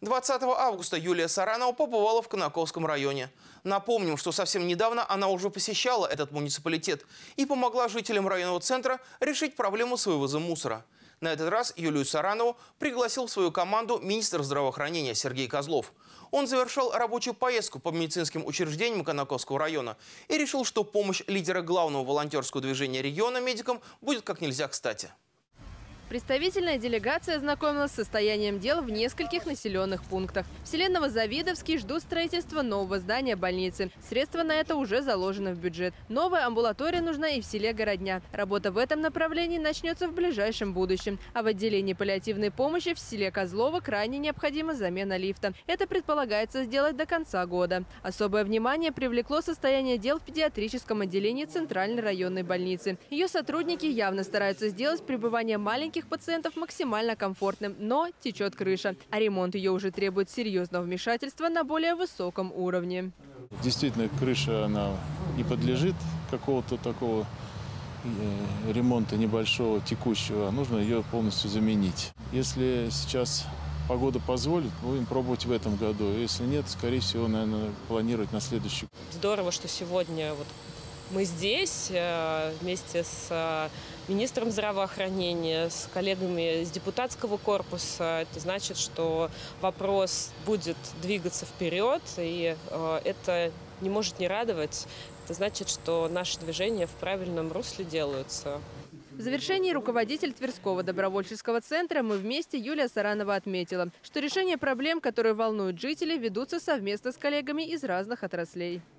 20 августа Юлия Саранова побывала в Конаковском районе. Напомним, что совсем недавно она уже посещала этот муниципалитет и помогла жителям районного центра решить проблему с вывозом мусора. На этот раз Юлию Саранову пригласил в свою команду министр здравоохранения Сергей Козлов. Он завершал рабочую поездку по медицинским учреждениям Конаковского района и решил, что помощь лидера главного волонтерского движения региона медикам будет как нельзя кстати. Представительная делегация ознакомилась с состоянием дел в нескольких населенных пунктах. В селе Новозавидовский ждут строительства нового здания больницы. Средства на это уже заложены в бюджет. Новая амбулатория нужна и в селе Городня. Работа в этом направлении начнется в ближайшем будущем. А в отделении паллиативной помощи в селе Козлово крайне необходима замена лифта. Это предполагается сделать до конца года. Особое внимание привлекло состояние дел в педиатрическом отделении Центральной районной больницы. Ее сотрудники явно стараются сделать пребывание маленьких пациентов максимально комфортным, но течет крыша. А ремонт ее уже требует серьезного вмешательства на более высоком уровне. Действительно, крыша она не подлежит какого-то такого ремонта небольшого, текущего. Нужно ее полностью заменить. Если сейчас погода позволит, будем пробовать в этом году. Если нет, скорее всего, наверное, планировать на следующий. Здорово, что сегодня мы здесь вместе с министром здравоохранения, с коллегами из депутатского корпуса. Это значит, что вопрос будет двигаться вперед, и это не может не радовать. Это значит, что наши движения в правильном русле делаются. В завершении руководитель Тверского добровольческого центра «Мы вместе» Юлия Саранова отметила, что решение проблем, которые волнуют жителей, ведутся совместно с коллегами из разных отраслей.